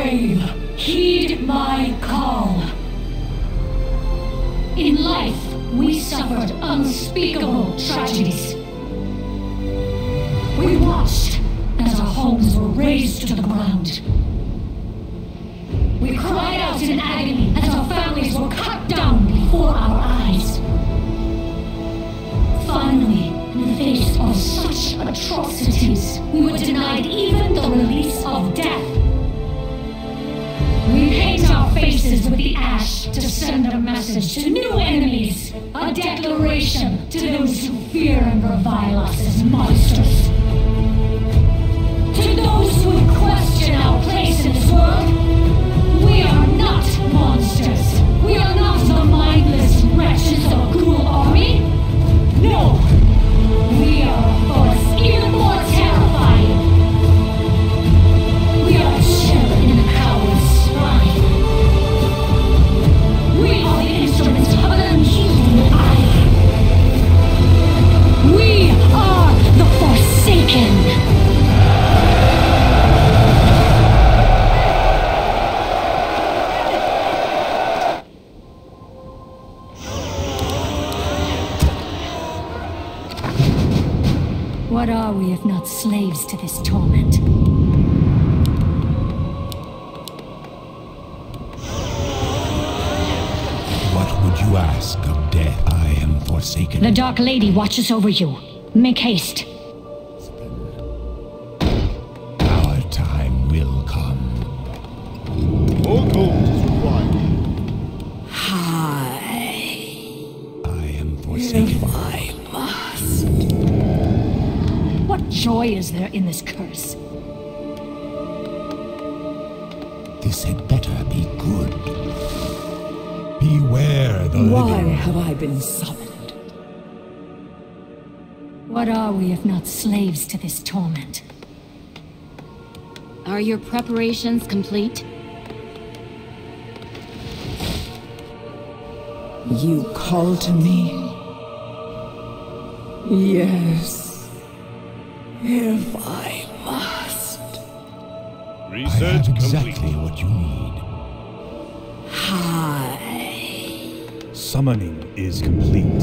brave, heed my call. In life, we suffered unspeakable tragedies. We watched as our homes were razed to the ground. We cried out in agony as our families were cut down before our eyes. Finally, in the face of such atrocities, we were denied even the release of death. We paint our faces with the ash to send a message to new enemies, a declaration to those who fear and revile us as monsters. To those who question our place in this world, we are not monsters. We are not the mindless wretches of Ghoul Army. No! We are a force even more terrifying. We are a shell in a coward's spine. We are the instruments of an unyielding eye. We are the Forsaken. What are we if not slaves to this torment? What would you ask of death? I am forsaken. The Dark Lady watches over you. Make haste. Our time will come. More gold is required. I am forsaken. I must. What joy is there in this curse? This had better be good. Beware the Why living. have I been summoned? What are we if not slaves to this torment? Are your preparations complete? You call to me? Yes. If I must. I Research have exactly complete. what you need. Summoning is complete.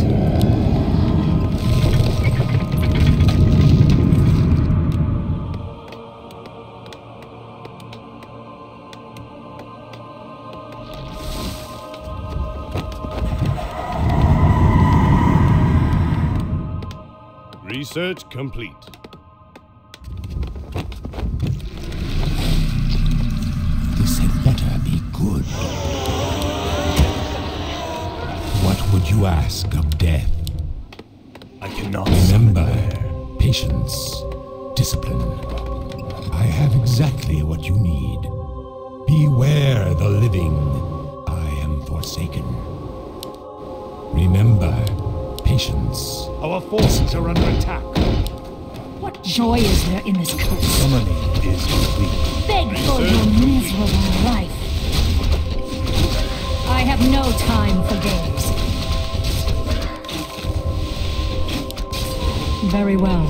Research complete. This had better be good. What would you ask of death? I cannot Remember, summon patience, discipline. I have exactly what you need. Beware the living. I am forsaken. Remember, patience. Our forces are under attack. What joy is there in this curse? Summoning is complete. Beg for your miserable life. I have no time for games. Very well.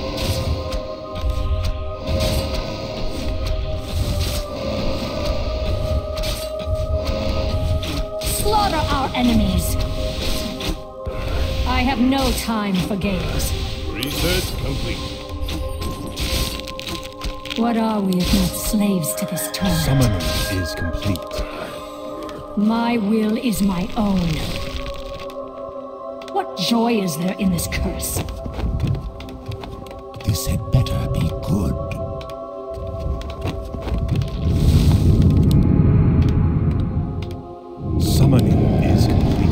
Slaughter our enemies. I have no time for games. Research complete. What are we if not slaves to this torment? Summoning is complete. My will is my own. What joy is there in this curse? This had better be good. Summoning is complete.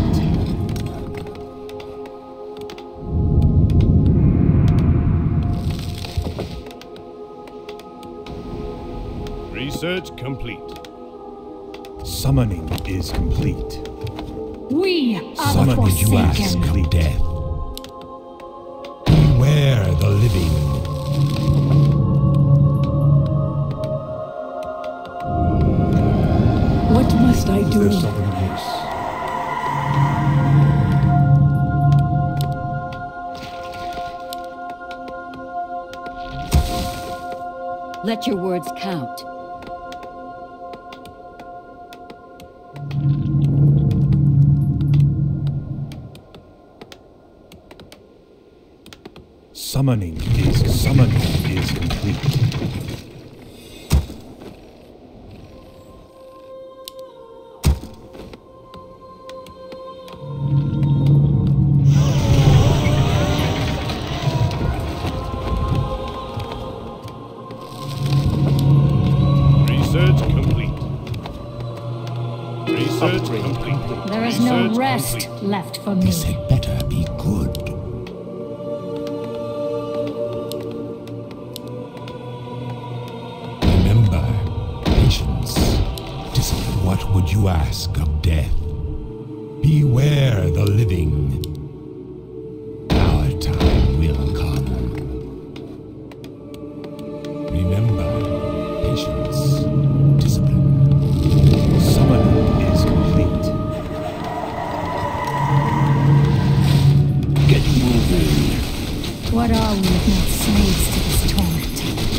Research complete. Summoning is complete. We are the What would you ask Forsaken. of death? Beware the living. What must I do? There's something amiss. Let your words count. Summoning is complete. Research complete. Research complete. There is no Research rest complete. left for me. This had better be good. Remember, patience, discipline. What would you ask of death? Beware the living. Our time will come. Remember, patience, discipline. Summoning is complete. Get moving. What are we if not slaves to this torment?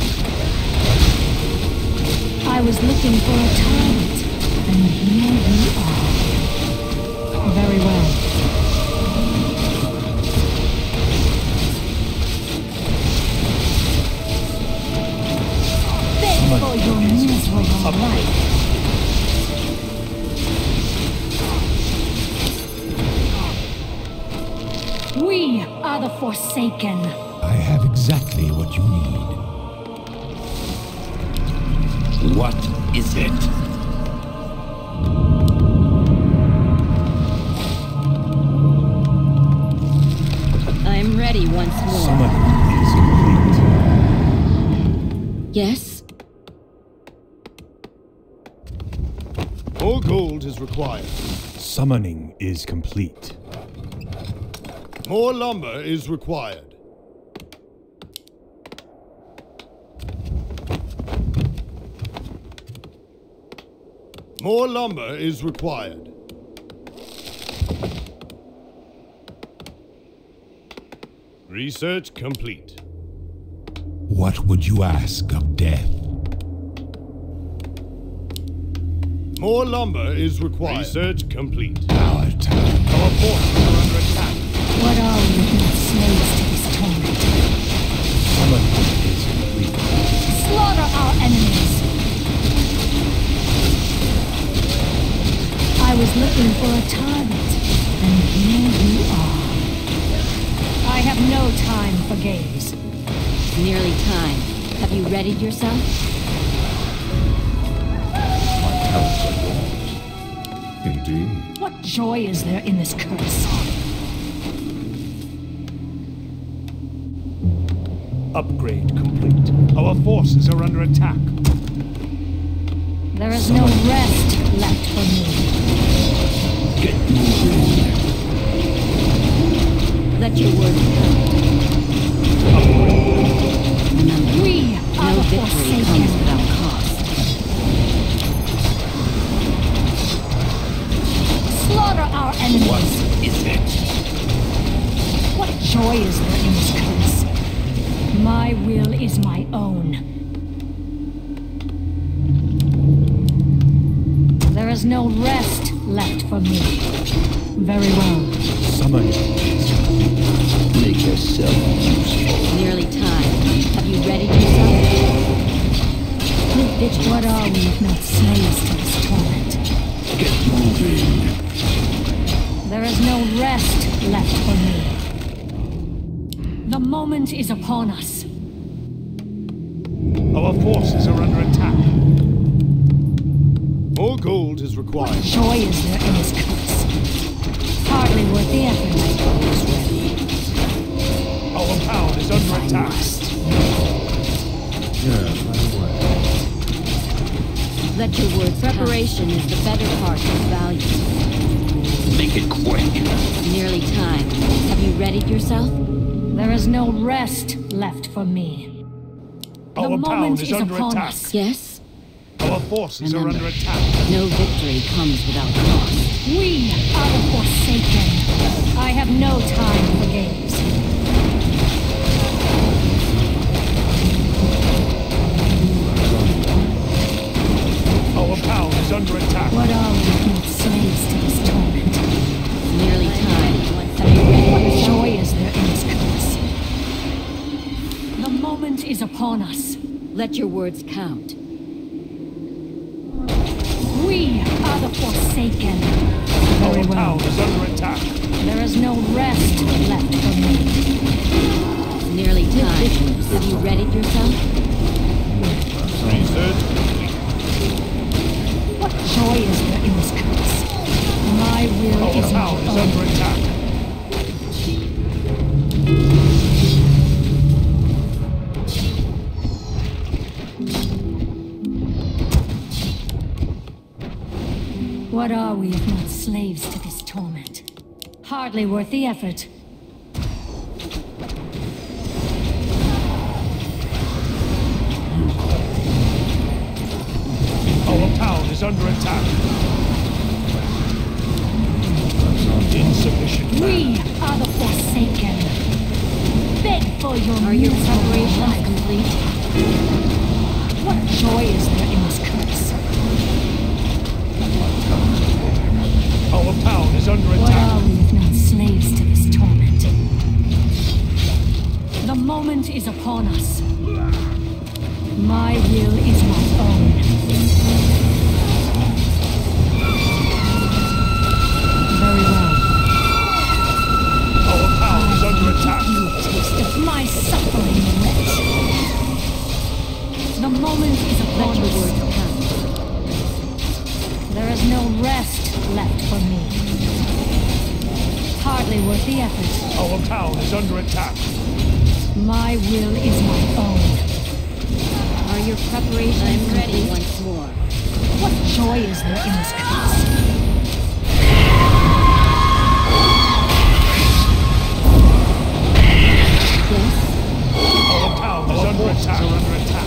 I was looking for a target, and here you are. Very well. Beg for your miserable life. We are the Forsaken. I have exactly what you need. What is it? I'm ready once more. Summoning is complete. Yes? More gold is required. Summoning is complete. More lumber is required. More lumber is required. Research complete. What would you ask of death? More lumber is required. Research complete. Our time. Our forces are under attack. What are we if not slaves to this torment? Summoning is complete. Slaughter our enemies. I was looking for a target, and here you are. I have no time for games. Nearly time. Have you readied yourself? Indeed. What joy is there in this curse? Upgrade complete. Our forces are under attack. There is no rest left for me. Get moving. Let your word count. Remember, We are no the victory comes Forsaken. without cost. Slaughter our enemies. Is it? What joy is there in this curse? My will is my own. There is no rest left for me. Very well. Summoning is complete. Make yourself useful. Nearly time. Have you readied yourself? What are we if not slaves to this torment? Get moving. There is no rest left for me. The moment is upon us. Our forces are under attack. More gold is required. Joy is there in this curse. Hardly worth the effort. Our town is under attack. Let your word preparation is the better part of value. Make it quick. Nearly time. Have you readied yourself? There is no rest left for me. The Our town moment is is under upon attack. us. Yes? Our forces are Remember, under attack. no victory comes without cost. We are the Forsaken. I have no time for games. Our town is under attack. What are we if not slaves to this torment? Nearly time. Have you readied What yourself? joy is there in this curse? is upon us. Let your words count. We are the Forsaken. Very Our well. town is under attack. There is no rest left for me. It's nearly time. Have you readied yourself? Research complete. What joy is there in this curse? My will Our is my town is own. under attack. What are we if not slaves to this torment? Hardly worth the effort. Our town is under attack. Insufficient. We are the Forsaken. Beg for your Are your miserable preparations life. complete? What joy is there in this curse? Our town is under What attack. are we if not slaves to this torment? The moment is upon us. My will is my own. Very well. Our town is under attack. You taste of my suffering, wretch. The moment is Let upon your us. words count. There is no rest left for me. Hardly worth the effort. Our town is under attack. My will is my own. Are your preparations I'm ready. complete? Once more. What joy is there in this curse? Yes? Our town is under attack. Under attack.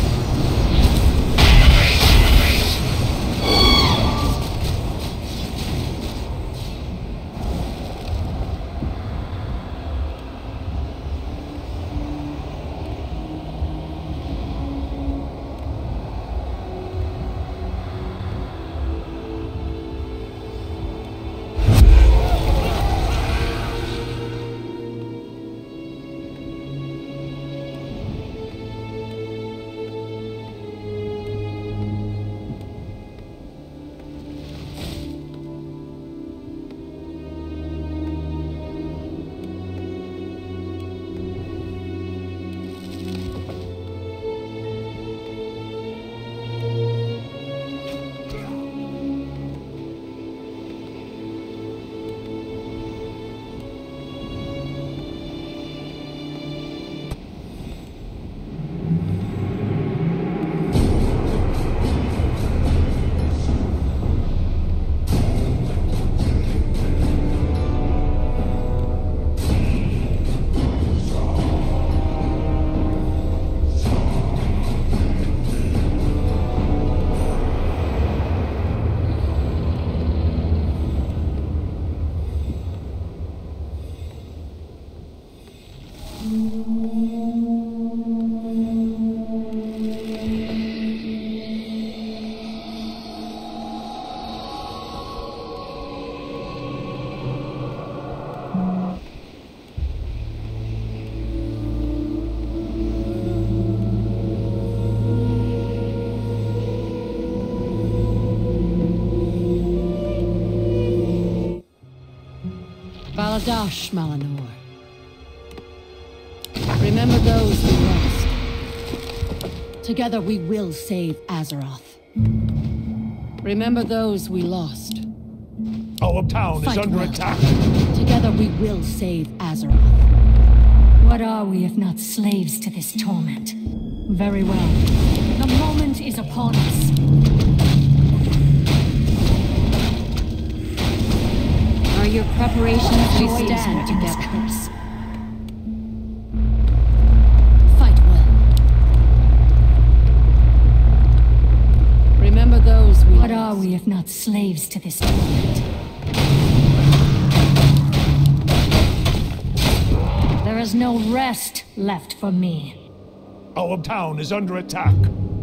Baladash, Malinor. Remember those we lost. Together we will save Azeroth. Remember those we lost. Our town is Fight under well. attack. Together we will save Azeroth. What are we if not slaves to this torment? Very well. The moment is upon us. Are your preparations? We Joy is stand there in this together. curse. Fight well. Remember those we What lost. are we if not slaves to this torment? There is no rest left for me. Our town is under attack.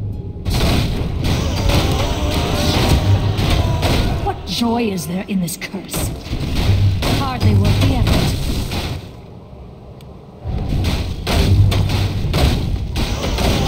What joy is there in this curse? Hardly worth the effort.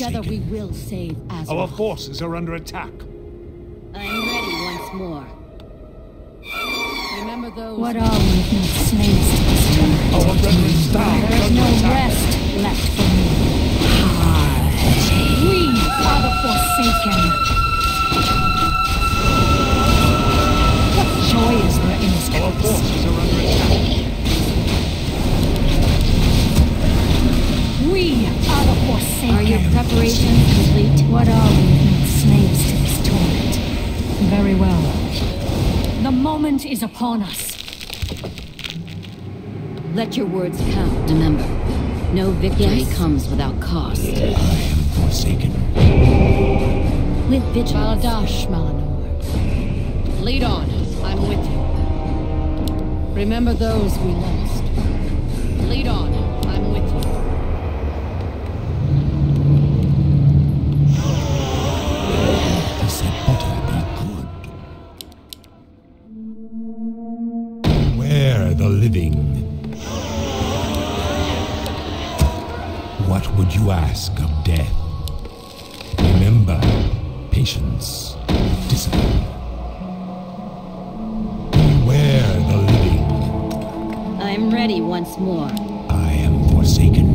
Together we forsaken. will save Azeroth. Our forces are under attack. I'm ready once more. Remember those... What are we if not slaves to this torment? Our brethren's town There is is under no attack. rest left for me. We are the Forsaken. What joy is there in this Our curse? forces are under attack. We are the Forsaken. Are your preparations complete? What are we if not slaves to this torment? Very well. The moment is upon us. Let your words count. Remember, no victory comes without cost. I am forsaken. With vigilance. Baladash, Malinor. Lead on. I'm with you. Remember those we lost. Lead on. I'm with you. This had better be good. Where the living? What would you ask of death? Remember, patience, discipline. Beware the living. I'm ready once more. I am forsaken.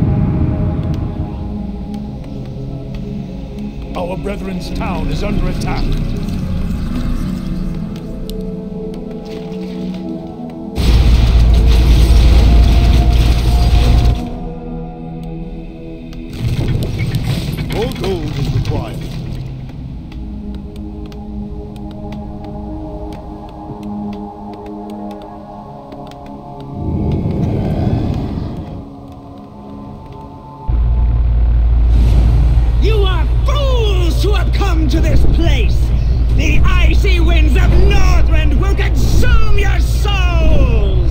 Our brethren's town is under attack. More gold is required. You are fools who have come to this place! The icy winds of Northrend will consume your souls!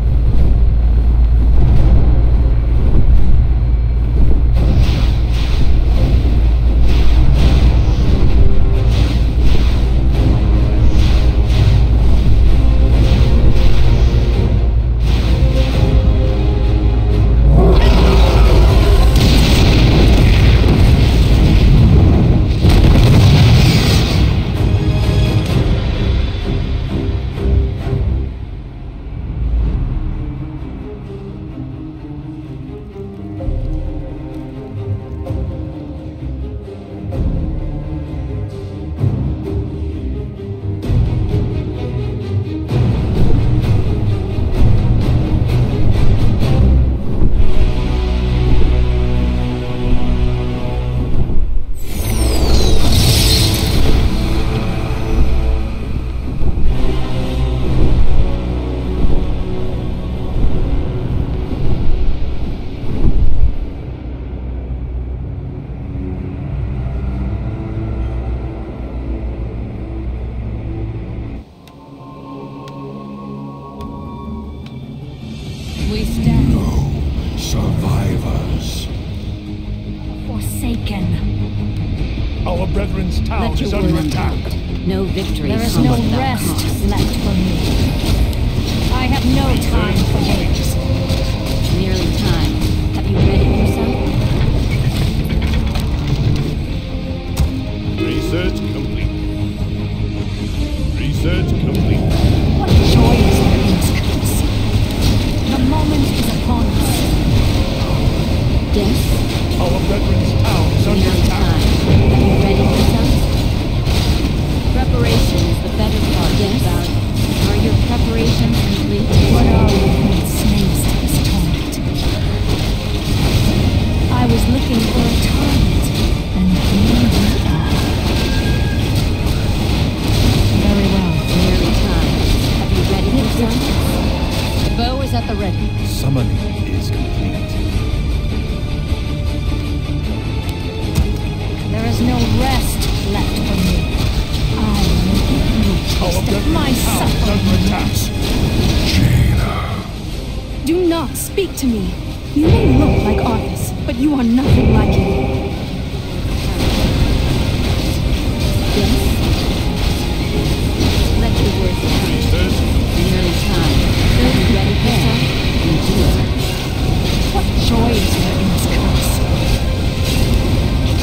We stand. Survivors. Forsaken. Our brethren's town Let is your under words attack. count. No victory There is comes no without rest cost. left for me. I have no time for games. Nearly time. Have you ready yourself? Research complete. Research complete. What joy is there in this curse? The moment is upon us. Yes. Our brethren's town is under Nearly attack. time. Have you ready yourself? Preparation is the better part. Yes. Are your preparations complete? What are we if not slaves to this torment? I was looking for a target, and here we are. Very well. Nearly time. Have you ready yourself? The bow is at the ready. Summoning is complete. There is no rest left for me. I will give you a Our taste of my brethren's town is under attack. suffering. Do not speak to me. You may look like Arthas, but you are nothing like him. Yes. Let your words count. Research Nearly time. Are you ready yourself? Endure. What joy is there in this curse?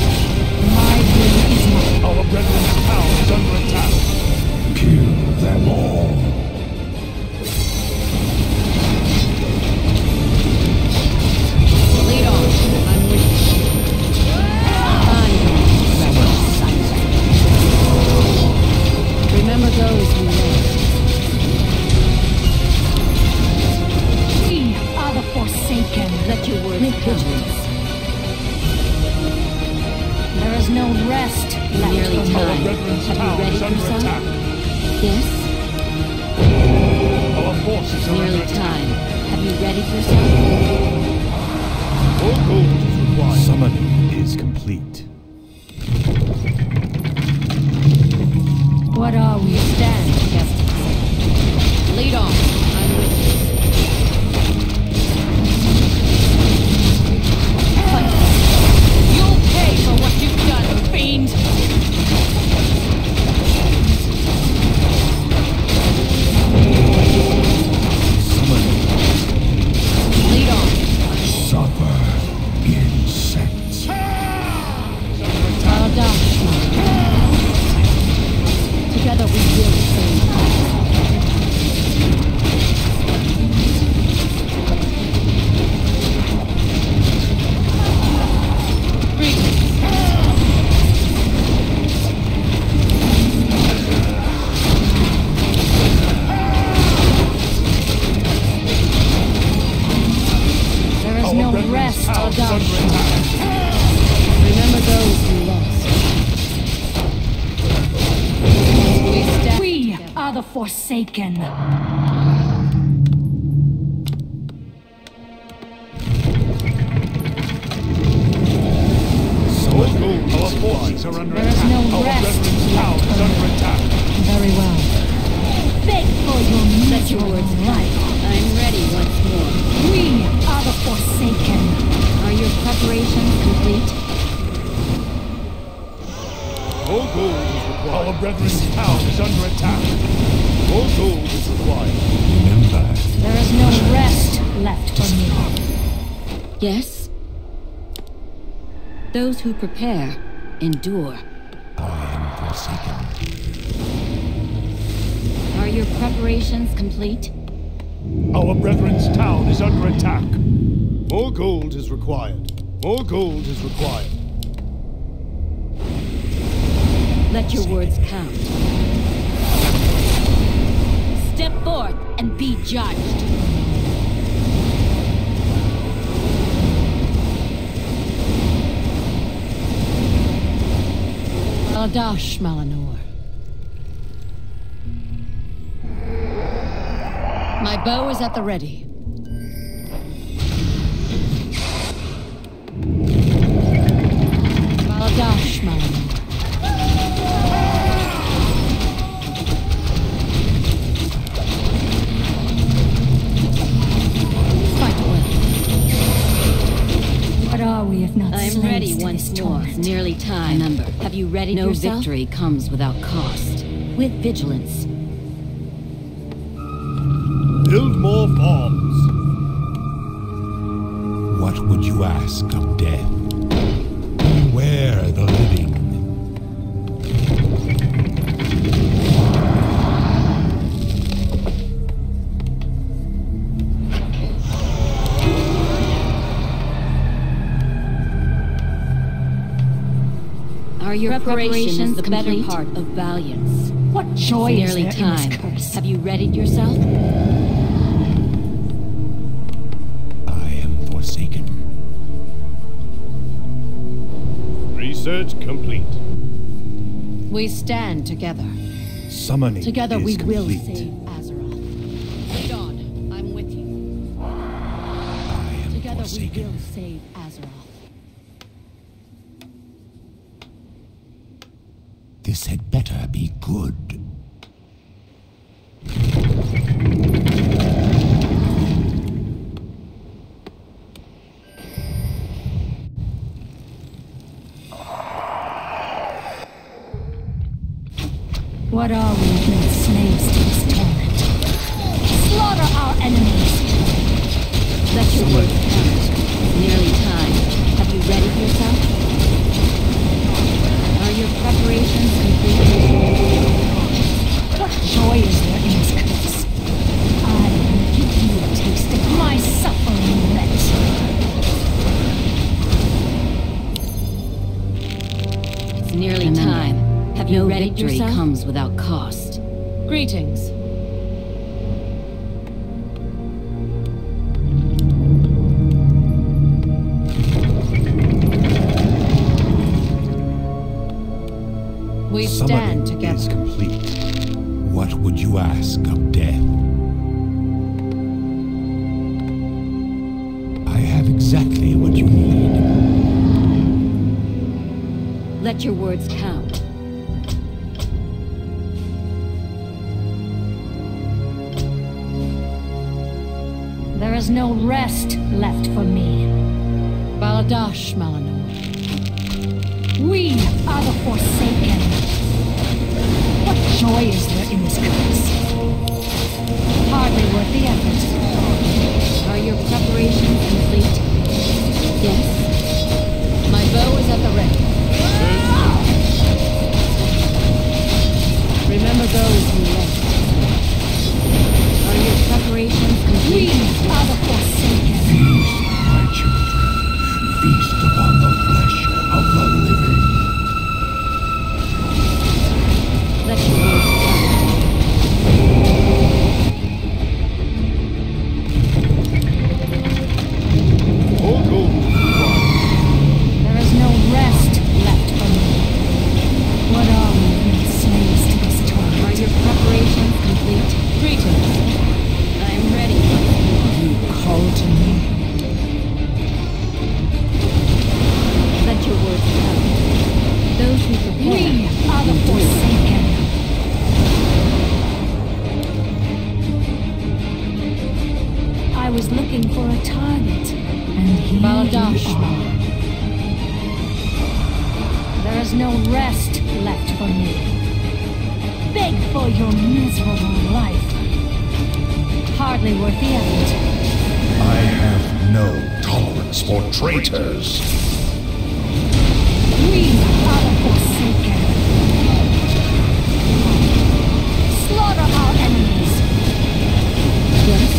time. brethren's Have you town readied is under yourself? attack. Yes? Our forces It's are under nearly attack. time. Have you readied yourself? More gold is required. Summoning is complete. What are we? Stand together. Lead on. I'm with you. Fight. You'll pay for what you've done, fiend! Summoning. Lead on. Suffer, insects. Aldashma. Together we will save. There is no rest, Aldashma. Remember those we lost. We stand We together. are the Forsaken. More gold. Our forces are under There is attack. no Our rest brethren's town is under attack. Very well. Beg for your Let your miserable words life. I'm ready once more. We are the Forsaken. Are your preparations complete? More gold is required. Our brethren's town is under attack. More gold is required. Remember, There is no rest left for me. Yes? Those who prepare endure. I am forsaken. Are your preparations complete? Our brethren's town is under attack. More gold is required. More gold is required. Let your words count. Step forth and be judged. Aldash Malanor. My bow is at the ready. Aldash Malanor. Fight well. What are we if not I'm slaves ready to once this more. torment? Nearly time. Remember, have you readied No yourself? victory comes without cost. With vigilance. Build more farms. What would you ask of death? Beware the living. Are your preparations the better complete? part of valiance? What joy is Nearly there time. in this curse? Have you readied yourself? I am forsaken. Research complete. We stand together. Summoning Together is we will complete. save Azeroth. Lead on. I'm with you. I am Together we forsaken. will save Azeroth. This had better be good. What are we if not slaves to this torment? Slaughter our enemies. Let your words count. Nearly time. Have you readied yourself? Are your preparations complete? What joy is there in this curse? I will give you a taste of my suffering wretch. It's nearly time. Have you readied yourself? Comes without cost. Greetings. We Summoning stand together. is complete. What would you ask of death? I have exactly what you need. Let your words count. There is no rest left for me. Baladash, Malinor. We are the Forsaken. What joy is there in this curse? Hardly worth the effort. Are your preparations complete? Yes. My bow is at the ready. Remember those who left. Are your preparations complete? We are the Forsaken. Feast, my children. Feast upon the flesh of the living. Let your words More gold is required. There is no rest left for me. What are we when slaves to this torment? Are your preparations complete? Greetings. I am ready. You call to me. Let your words come. Those who prepare. We are the Forsaken. I was looking for a target, and here Baladash. you are. There is no rest left for me. Beg for your miserable life. Hardly worth the effort. I have no tolerance for traitors. We are the Forsaken. Slaughter our enemies. Yes.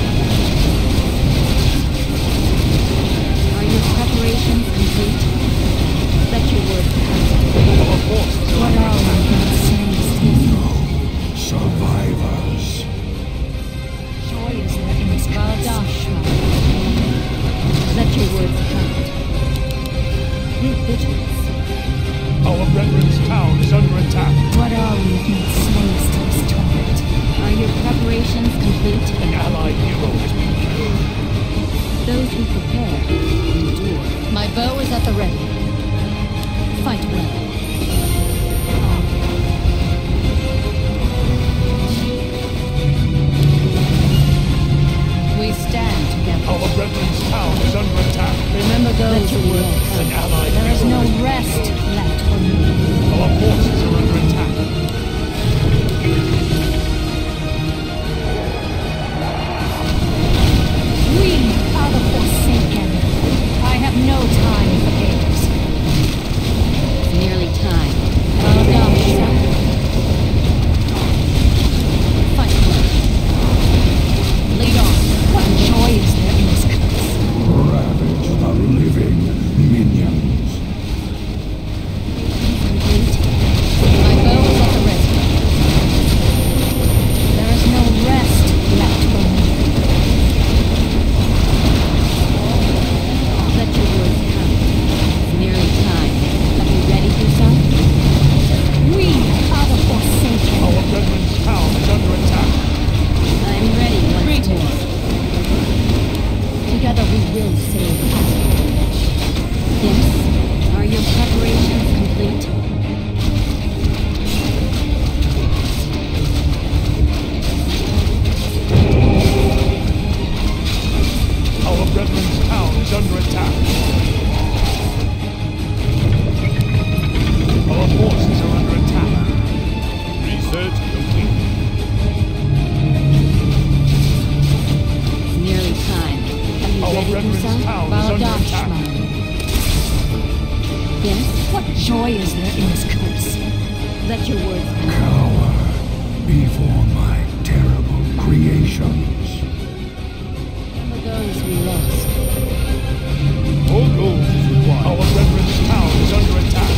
Are your preparations complete? Let your word come. What are we but slaves to this Survivors. joy is there in this Baladash? Let your words count. With vigilance. Our brethren's town is under attack. What are we if not slaves to this torment? Are your preparations complete? An allied hero has been killed. Those who prepare endure. My bow is at the ready. Fight well. We stand together. Our brethren's town is under attack. Remember those who will An allied There is hero no has been rest killed. left for me. Our forces are under attack. We are the Forsaken. I have no time for games. It's nearly time. Baladash. Fight. Lead on. What joy is there in this curse? Ravage the living minions. Complete. My bow is at the ready. There is no rest left for me. Let your words count. It's nearly time. Are you ready for some? We are the Forsaken. Our brethren's town is under attack. I'm ready once more. Together we will save Azeroth. Yes? Are your preparations complete? Our brethren's town is under attack. Our forces are under attack. Research complete. It's nearly time. Are you Our ready for brethren's some? town is under Baladash, attack. Mom. Yes? What joy is there in this curse? Let your words come. Cower before my terrible creations. Remember those we lost. More gold is required. Our brethren's town is under attack.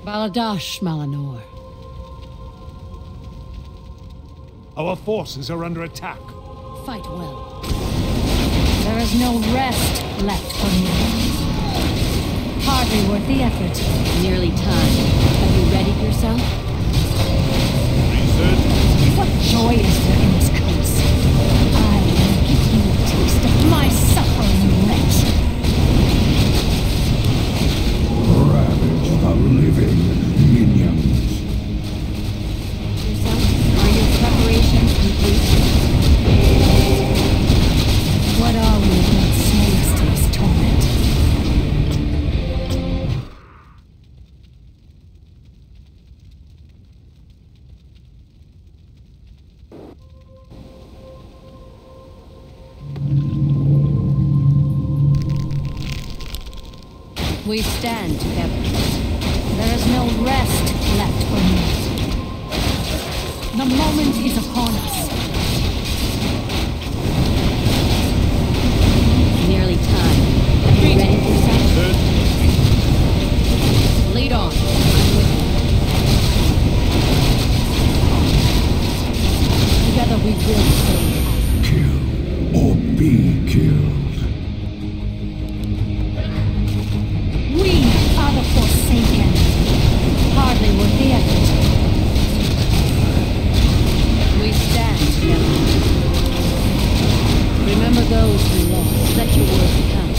Baladash Malanor. Our forces are under attack. Fight well. There is no rest left for me. Hardly worth the effort. Nearly time. Have you readied yourself? Research. What joy is there in this curse? I will give you a taste of my suffering, wretch. Ravage the living minions. Yourself? Are your preparations complete? What are we but slaves to this torment? We stand together. There is no rest left for me. The moment is upon us. Nearly time. Have you readied yourself? Lead on. I'm with you. Together we will save. Kill or be killed. We are the Forsaken. Hardly worth the effort. We stand together. Remember those we lost. Let your words count.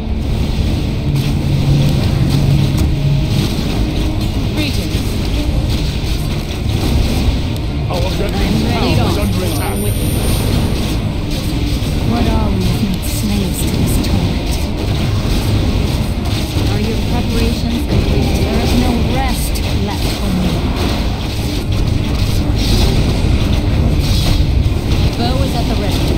Greetings. Our brethren's Lead town is on. under attack. I'm with you. What are we if not slaves to this torment? Are your preparations complete? There is no rest left for me. Bow is at the ready.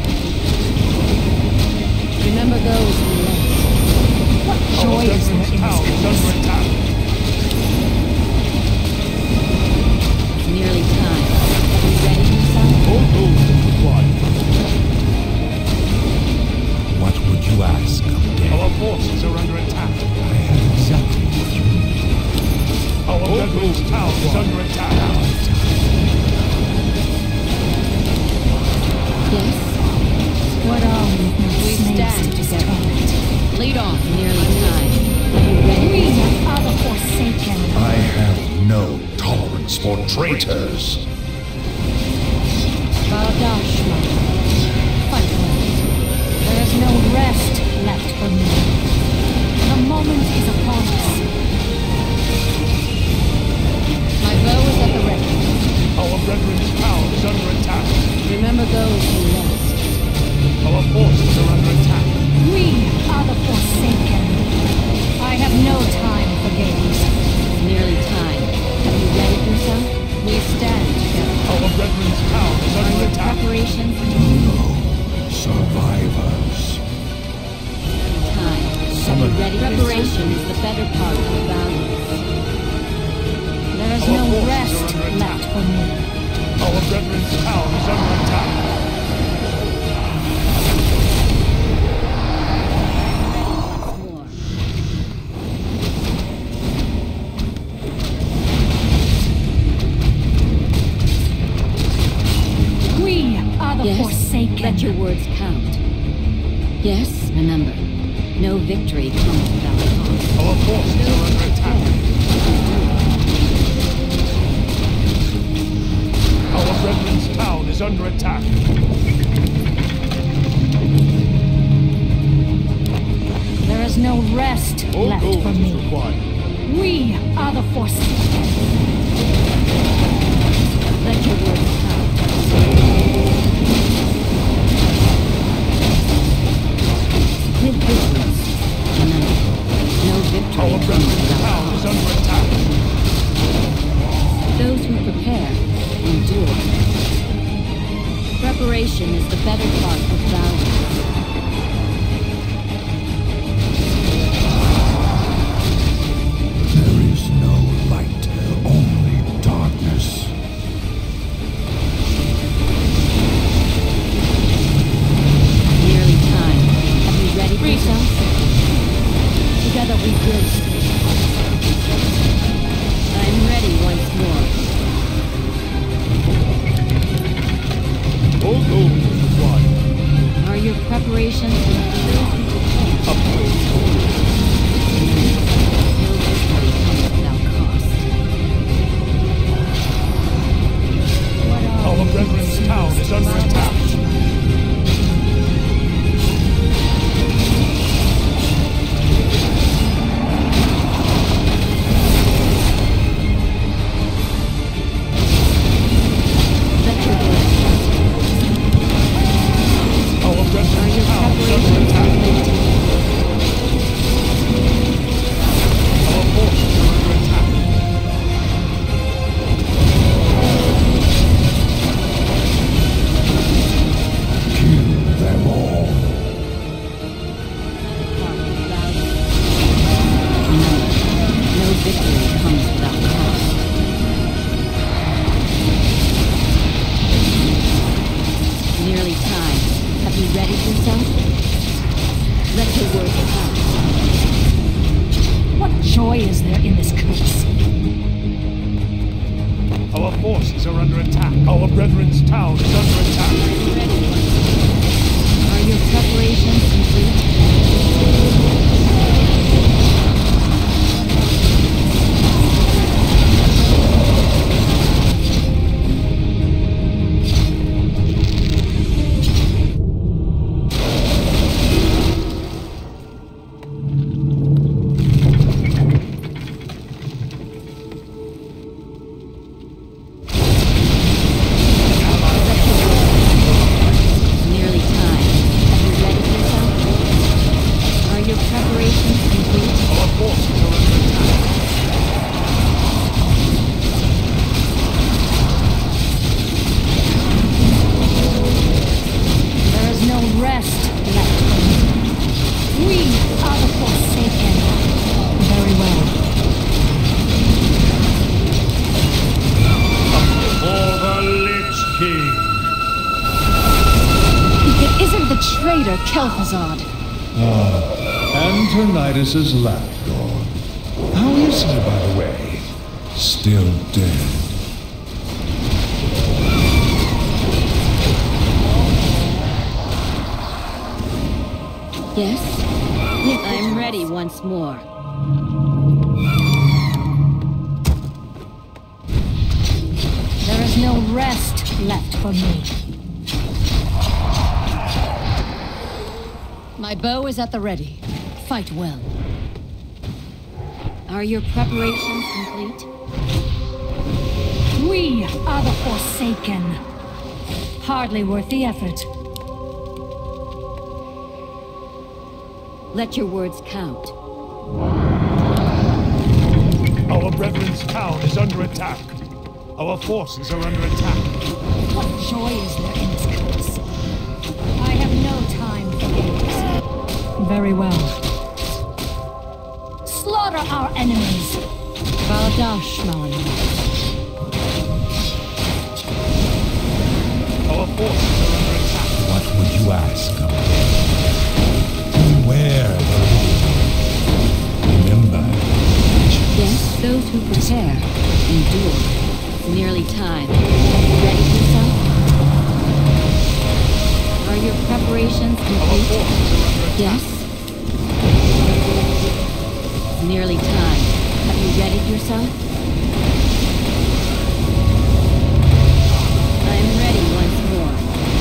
Remember those we lost. What Our joy is there brethren's in town this is curse? under attack. It's nearly time. Have you readied yourself? More gold is required. What would you ask of death? Our forces are under attack. I have exactly what you need. Our brethren's town is under attack. Yes. What are we if not We slaves stand to this together. torment? Lead on. Nearly time. Have you ready? We are the Forsaken. I have no tolerance for traitors. Baladash Malanor. Fight well. There is no rest left for me. The moment is upon us. My bow is at the ready. Our brethren's town is under attack. Remember those we lost. Our forces are under attack. We are the Forsaken. I have no time for games. It's nearly time. Have you readied yourself? We stand together. Our brethren's town is Are under your attack. preparations Survivors. time? Have you ready? Preparation is the better part of valor. There is Our no forces rest are under attack. left for me. Our brethren's town is under attack. More. We are the Yes. Forsaken. Let your words count. Yes. Remember, no victory comes without a cost. Our forces are under attack. Our brethren's town is under attack. There is no rest More left gold for is me. required. We are the Forsaken. Let your words count. With vigilance. Remember, no victory Our comes brethren's without town a is cost. under attack. Those who prepare endure. Preparation is the better part of valor. There is no light, only darkness. Nearly time. Have you ready yourself? Together we will stay. preparations Up. Our brethren's town is under attack. Our brethren's town is under attack. Our forces are under attack. Them all. No victory comes without cost. Nearly time. Have you readied yourself? Let your words out. What joy is there in this curse? Our forces are under attack. Our brethren's town is under attack. Ready. Are your preparations complete? Nearly time. Have you readied yourself? Are your preparations complete? Our forces are under attack. There is no rest left for me. We are the Forsaken. Very well. For the Lich King. If it isn't the traitor Kel'Thuzad. Antonidas' lapdog. How is he, by the way? Still dead. Yes? I'm ready once more. There is no rest left for me. My bow is at the ready. Fight well. Are your preparations complete? We are the Forsaken. Hardly worth the effort. Let your words count. Our brethren's town is under attack. Our forces are under attack. What joy is there in this curse? I have no time for games. Very well. Slaughter our enemies. Baladash, Malanaw. Our forces are under attack. What would you ask of me? Beware the living. Remember, Yes, those who prepare endure. It's nearly time. Ready yourself? Are your preparations Our complete? forces are under attack. Yes? It's nearly time. Have you readied yourself? I'm ready once more.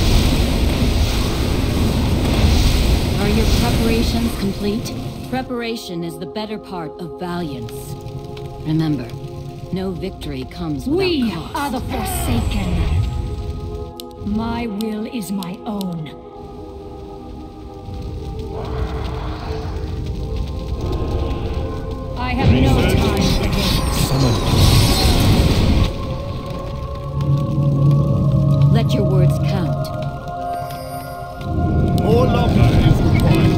Are your preparations complete? Preparation is the better part of valiance. Remember, no victory comes without We cost. are the Forsaken. My will is my own. I have no time for games. Let your words count. More lumber is required.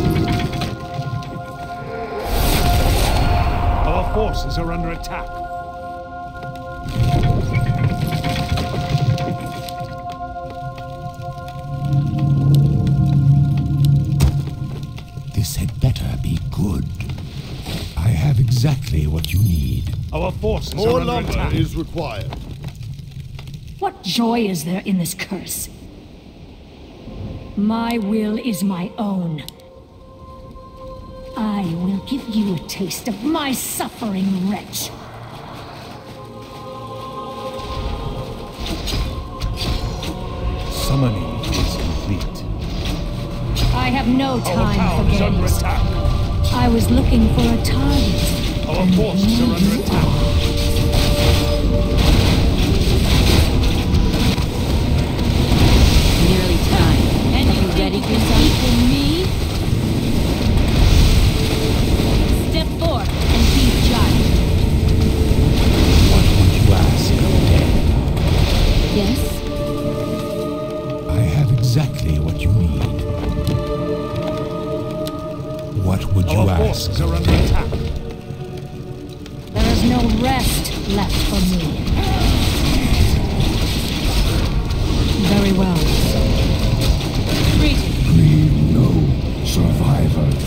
Our forces are under attack. this had better be good. I have exactly what you need. Our forces More are under lumber attack. is required. What joy is there in this curse? My will is my own. I will give you a taste of my suffering, wretch. Summoning is complete. I have no Our time town for is under games. attack. I was looking for a target. Our forces are under attack. Nearly time. And you ready for something me? Step forth and be judged. What would you ask of death? Yes? I have exactly what you need. What would you Our ask? forces are under attack. There is no rest left for me. Very well. Greetings. Leave no survivors.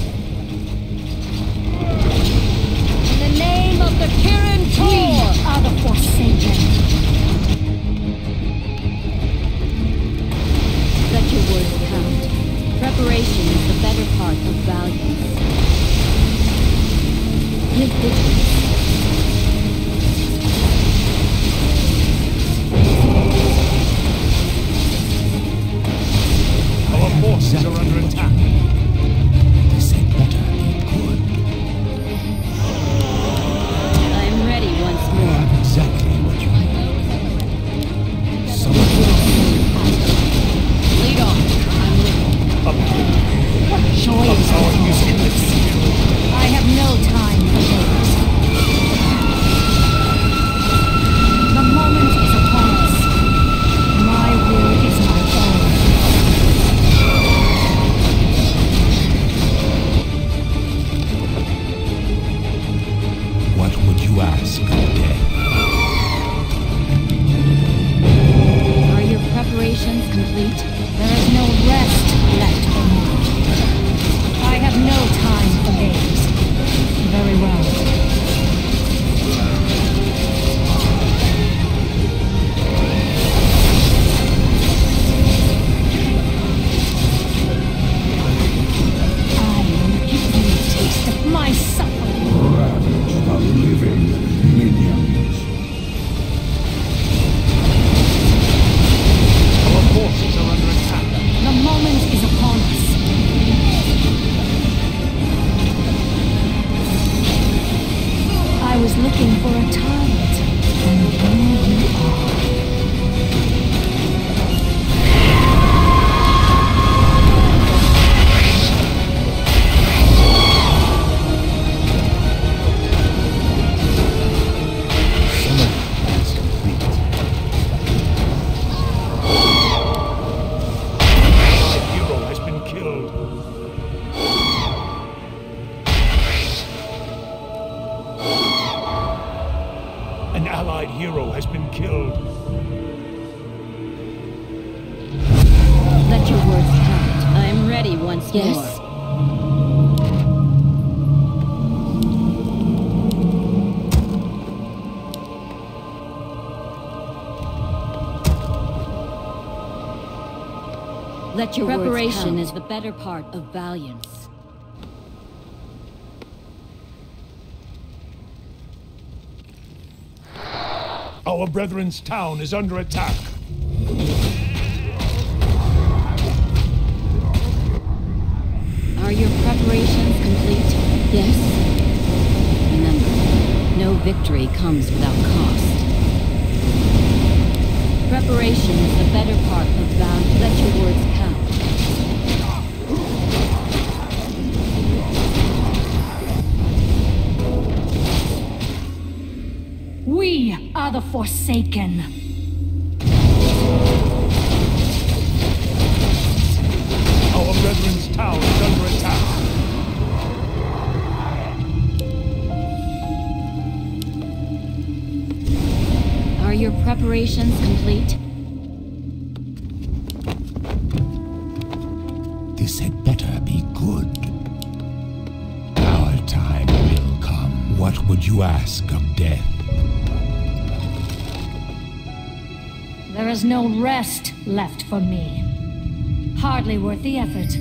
In the name of the Kirin Tor, we are the Forsaken. Let your words count. Preparation is the better part of valiance. Live vigilance. Our forces are under attack. This had better be good. I am ready once I more. have exactly what you need. Someone Lead on. I'm with you. What joy is this? I have no time for games. The moment is upon us. My will is my own. What would you ask of death? Are your preparations complete? There is no rest left for me. I have no time for games. Very well. I will give you a taste of my suffering. Ravage the living minions. Our forces are under attack. The moment is upon us. I was looking for a target, and here you are. Summoning is complete. Our hero has been killed. An allied hero has been killed. Let your words count. I am ready once Yes? more. Let your preparation is the better part of valiance. Our brethren's town is under attack. Are your preparations complete? Yes. Remember, no victory comes without cost. Preparation is the better part of value. Let your words count. We are the Forsaken. Our brethren's town is under attack. Are your preparations complete? This had better be good. Our time will come. What would you ask of death? There is no rest left for me. Hardly worth the effort.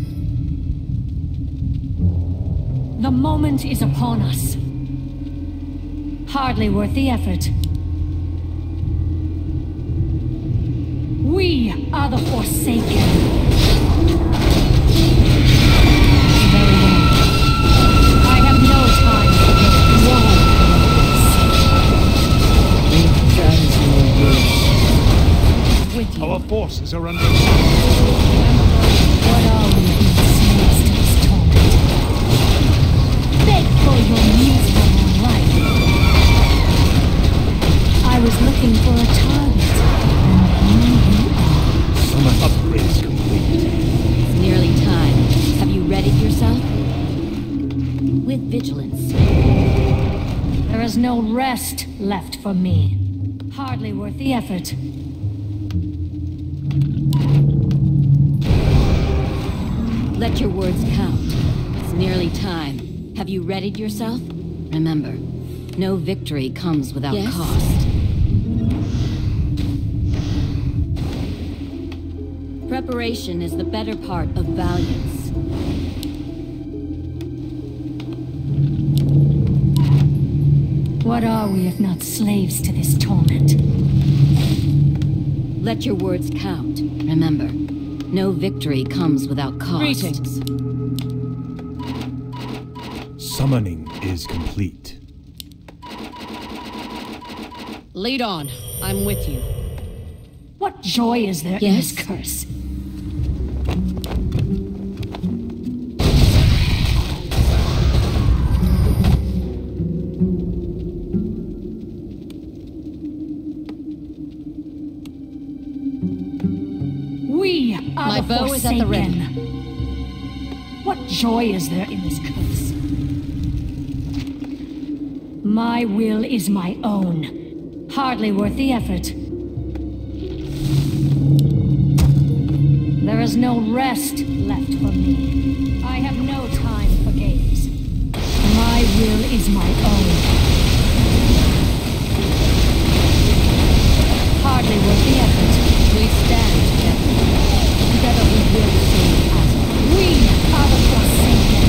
The moment is upon us. Hardly worth the effort. We are the Forsaken. Very well. I have no time for this. With you. Our forces are under What are we who slaves to this torment? Beg for your miserable life. I was looking for a target, and here you are. Summon upgrades complete. It's nearly time. Have you readied yourself? With vigilance. There is no rest left for me. Hardly worth the effort. Let your words count. It's nearly time. Have you readied yourself? Remember, no victory comes without cost. Preparation is the better part of valiance. What are we if not slaves to this torment? Let your words count. Remember, no victory comes without cost. Greetings. Summoning is complete. Lead on. I'm with you. What joy is there in this curse? We are My the bow is at the ready. Forsaken. What joy is there in this curse? My will is my own. Hardly worth the effort. There is no rest left for me. I have no time for games. My will is my own. Hardly worth the effort. We stand together. Together we will save Asgard. We are the Forsaken.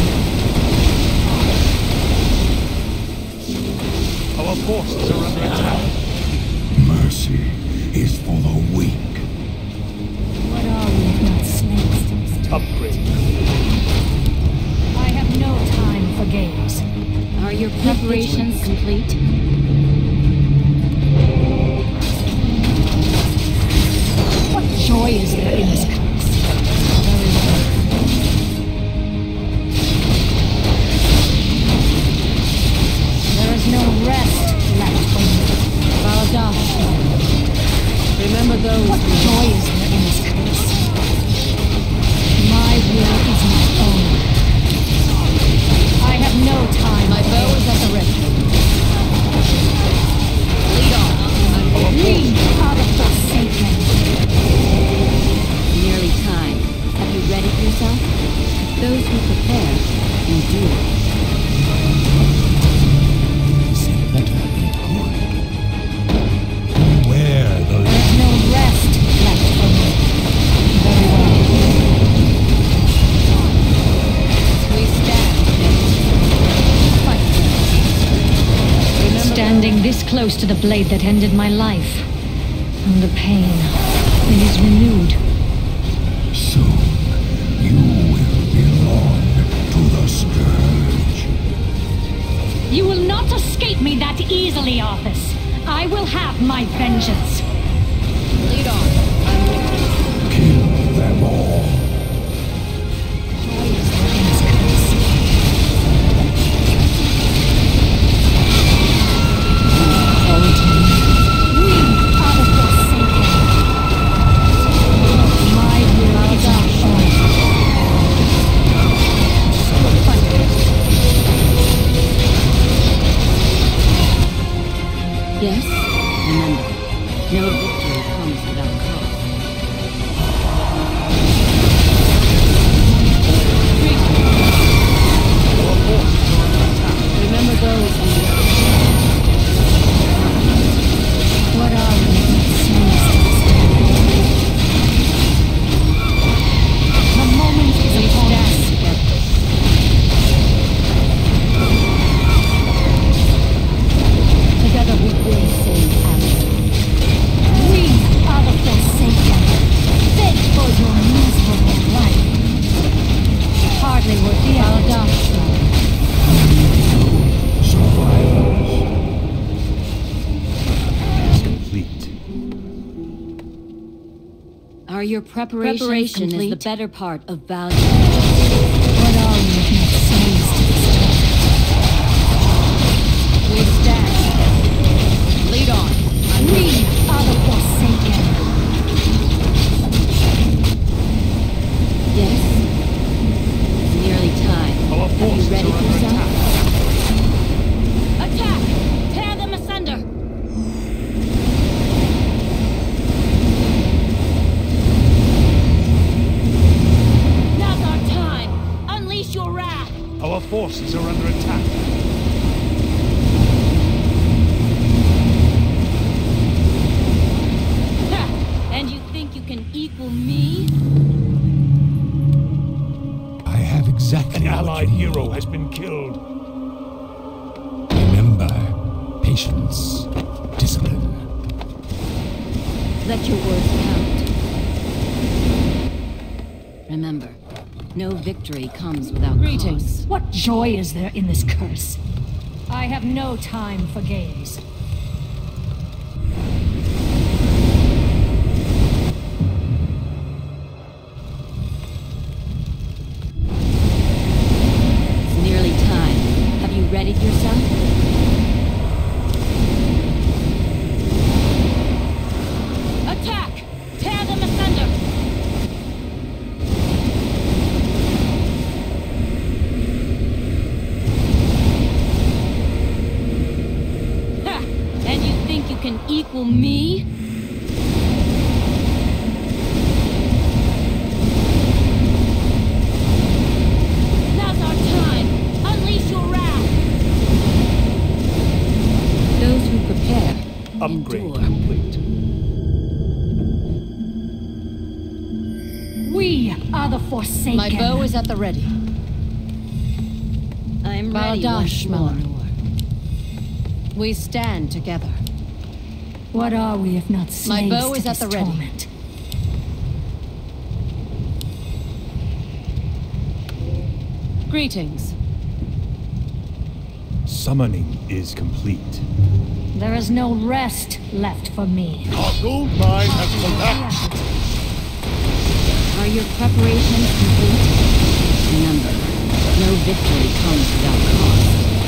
Our forces are under attack. Mercy is for the weak. What are we if not slaves to this torment? Upgrade. I have no time for games. Are your preparations complete? What joy is there in this curse? Very well. There is no rest left for me. Baladash. Remember those What joy is there in this curse? My will is my own. I have no time. My bow is at the ready. Lead on. We are the Forsaken. Nearly time. Have you readied yourself? Those who prepare endure. Is it better than good? Beware the There's no rest left for me. Very well. We stand together. Standing this close to the blade that ended my life. And the pain. It is renewed. soon you will belong to the Scourge. You will not escape me that easily, Arthas. I will have my vengeance. Lead on. I'm with you. Kill them all. Joy is there in this curse. We are the Forsaken. My will is my own. Yes? Remember, no victory comes without cost. your preparations complete? Is the better part of value. What are we if not slaves to this torment? We stand. Lead on. We are the Forsaken. Yes. It's nearly time. Our forces ready are for under some? attack. Attack! Tear them asunder! Now's our time! Unleash your wrath! Our forces are under attack. Ha! And you think you can equal me? I have exactly An what allied you hero need. has been killed. Remember, patience, discipline. Let your words count. Remember, no victory comes without Greetings. cost. What joy is there in this curse? I have no time for games. It's nearly time. Have you readied yourself? Attack! Tear them asunder! Ha! And you think you can equal me? Now's our time! Unleash your wrath! Those who prepare Upgrade endure. complete. We are the Forsaken. My bow is at the ready. I'm ready Baladash, once more. We stand together. What are we if not slaves bow to is at this the ready. torment? Greetings. Summoning is complete. There is no rest left for me. Our gold mine has collapsed. Are your preparations complete? Remember, no victory comes without cost.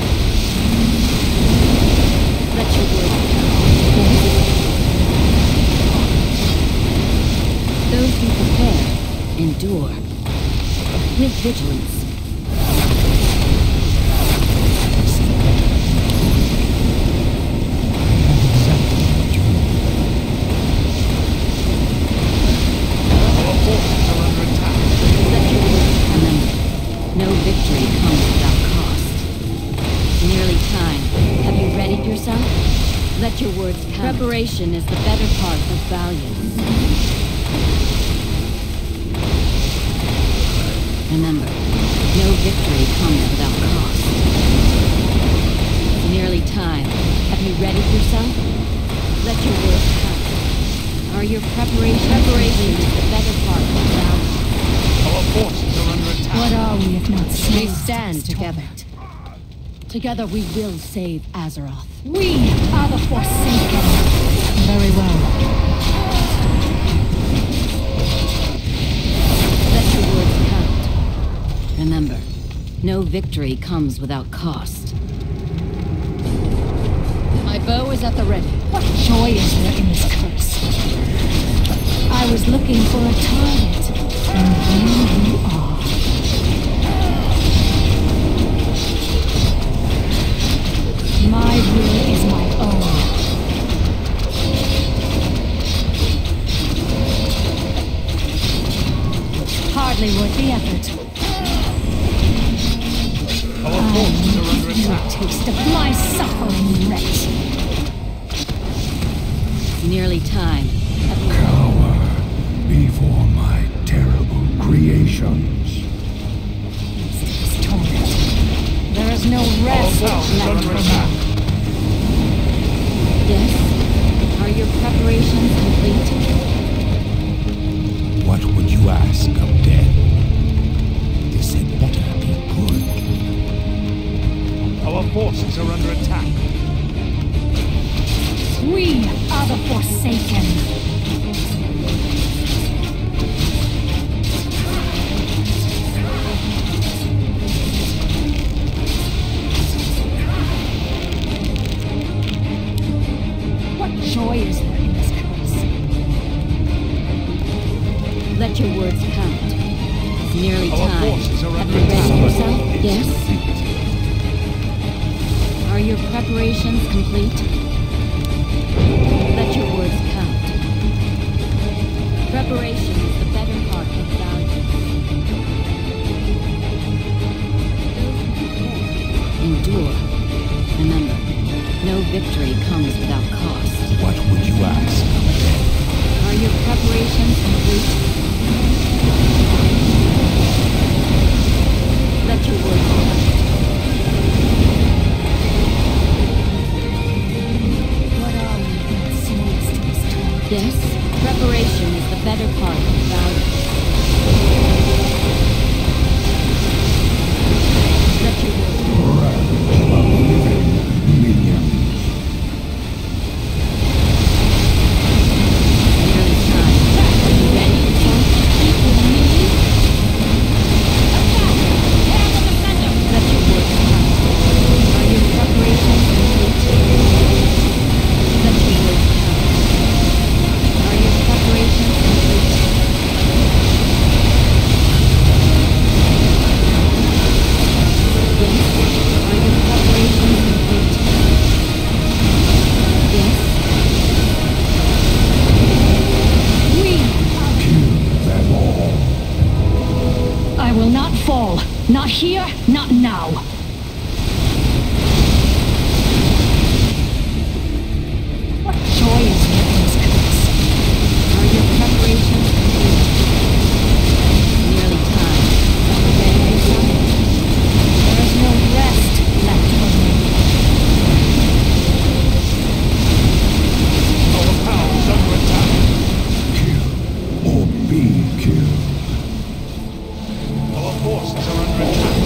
Let your words count. Those who prepare endure. With vigilance. Our forces are under attack. Let your words remember. No victory comes without cost. Nearly time. Have you readied yourself? Let your words count. Preparation is the better part of valiance. Remember, no victory comes without cost. Nearly time. Have you readied yourself? Let your words count. Are your preparation is the better part of valiance. Our forces are under attack. What are we if not We slaves to stand this together. torment? Together we will save Azeroth. We are the Forsaken. Very well. Let your words count. Remember, no victory comes without cost. My bow is at the ready. What joy is there in this curse? I was looking for a target, and here you are. My will is my own. Hardly worth the effort. Our forces are under A attack. taste of my suffering, wretch. Nearly time. Cower before my terrible creations. This torment. There is no rest Our forces are left under for attack. me. Yes? Are your preparations complete? What would you ask of death? This had better be good. Our forces are under attack. We are the Forsaken. time. forces are Have under you readied yourself? Is Yes? complete. Are your preparations complete? Let your words count. Preparation is the better part of value. Endure. Remember, no victory comes without cost. What would you ask? Are your preparations complete? Let your words count. What are we but slaves to this torment? Yes, preparation is the better part of value. Let your words nearly time. Are you ready to fight? Equal me? Let your words count. Are your preparations complete? Let your words count. Are your preparations complete? Yes. Are your preparations complete? Yes. I will not fall. Not here, not now. What joy is there in this curse? Are your preparations complete? Nearly time. Are you ready yourself? There is no rest left for me. Our town is under attack. Or be killed. Our forces are under attack.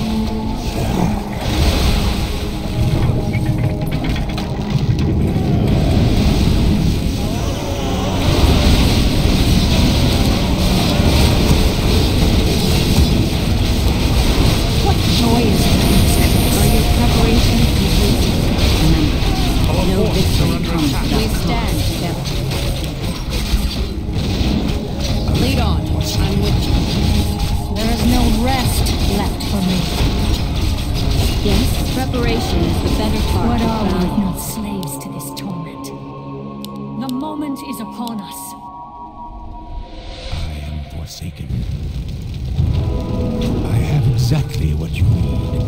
What joy is there in this curse? Are your preparations complete? Remember, Our no forces are victory under comes attack. without stand together. Lead on. I'm with you. There is no rest left for me. Yes, preparation is the better part What of are we if value. not slaves to this torment? The moment is upon us. I am forsaken. I have exactly what you need.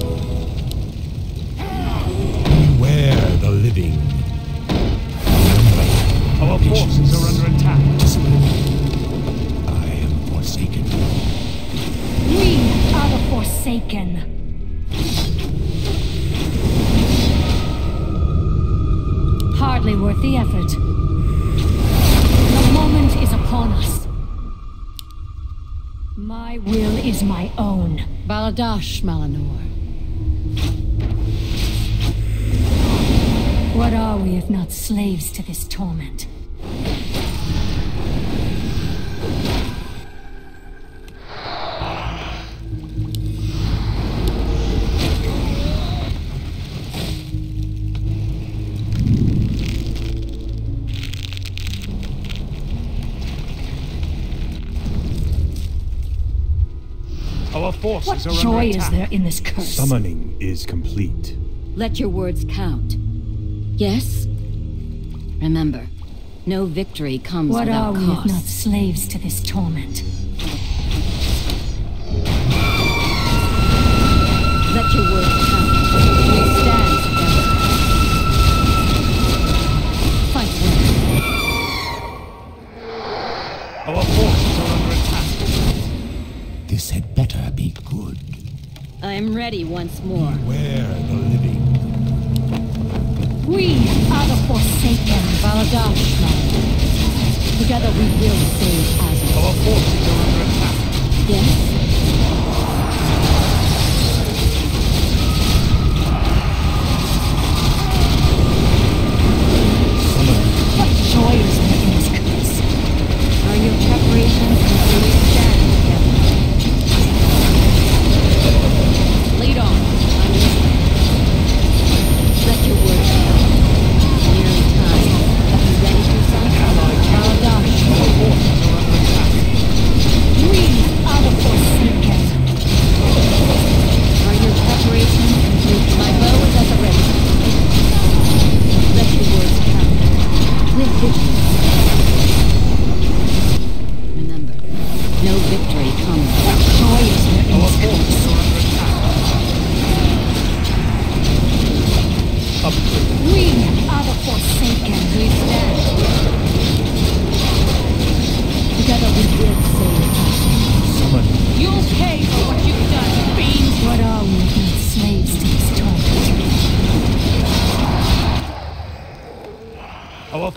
Beware the living. Remember, Our forces are under attack. discipline. I am forsaken. We are the Forsaken. Hardly worth the effort. The moment is upon us. My will is my own. Baladash, Malinor. What are we if not slaves to this torment? Our forces What are under joy attack. is there in this curse? Summoning is complete. Let your words count. Yes? Remember, no victory comes What are without we cost. if not slaves to this torment? Let your words count. We stand together. Fight well. Our forces are under attack. This had better be good. I'm ready once more. Beware the living. We are the Forsaken. Baladash, Malinor. Together we will save Azeroth. Our forces are under attack. Yes? What joy is there in this curse? Are your preparations complete? Stand together. Lead on. I'm listening. Let your words count. Nearly time. Have you ready yourself? Baladash. Our forces are under attack. We are the Forsaken.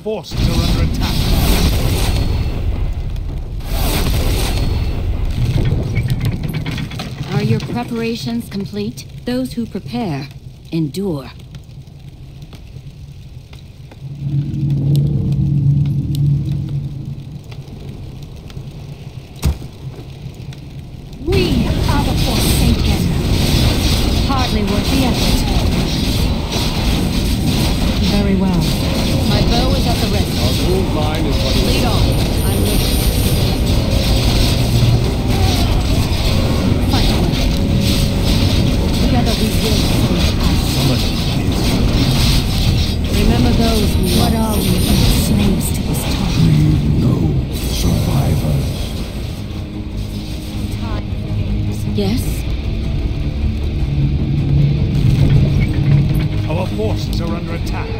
forces are under attack. Are your preparations complete? Those who prepare, endure. We are the Forsaken. Hardly worth the effort. Very well. My bow is at the ready. Our gold line is but Lead on. I'm listening. Fight away. Together we will Someone remember those who What are we but slaves to this time? No survivors. Time for games. Yes? Our forces are under attack.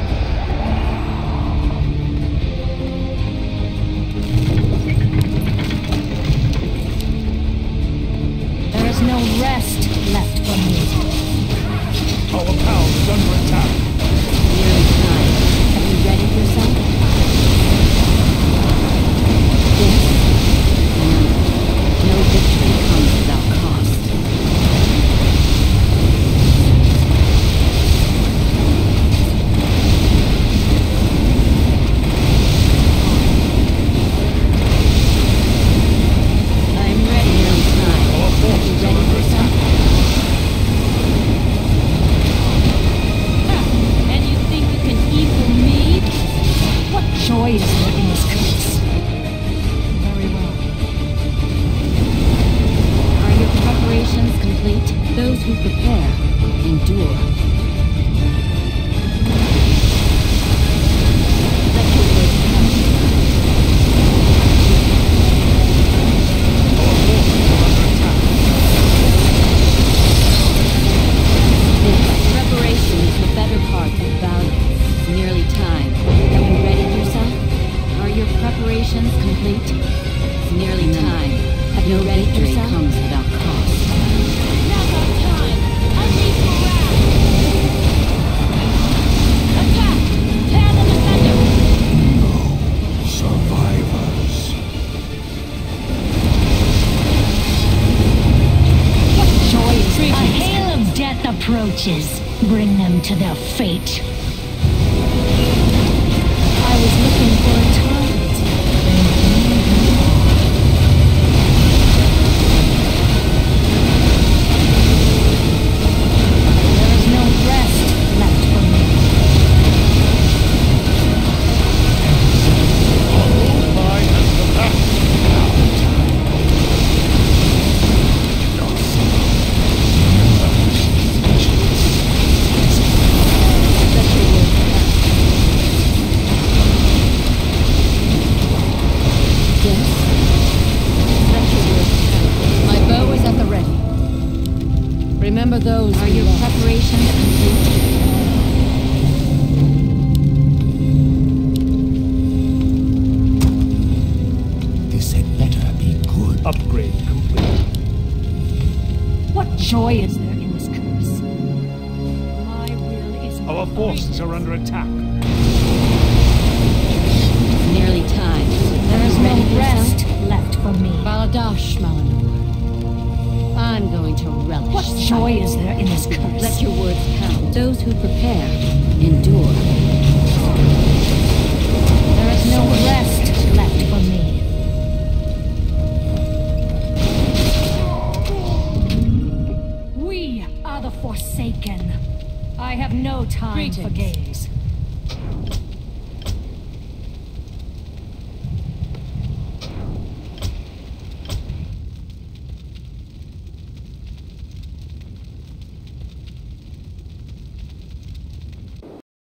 There is no rest left for me. Our town is under attack. Nearly time. Have you readied yourself? Yes. Remember, no victory comes without cost. I'm ready. Nearly time. Our forces are under attack. And you think you can equal me? What joy is there in this curse? Very well. Are your preparations complete? Those who prepare, endure. Let your words count. Our forces are under attack. This preparation is the better part of valor. Nearly time. Have you readied yourself? Are your preparations complete? It's nearly time. Have you readied yourself? Comes without cost. Now's our time. Unleash morale. Attack! Tear them asunder. Survivors. What joy is A this? hail of death approaches. Bring them to their fate. I was looking for a target. There is no rest left for me. Our gold line has collapsed. Let your words count. Yes? Let your words count. My bow is at the ready. Remember those. Are your preparations complete? This had better be good. Upgrade complete. What joy is there in this curse? My will is Our forces are under attack. Nearly time. There is no Ready yourself? rest left for me. Baladash, Malinor. I'm going to relish. What joy is there in this curse? Let your words count. Those who prepare, endure. There is no rest left for me. We are the Forsaken. I have no time for games.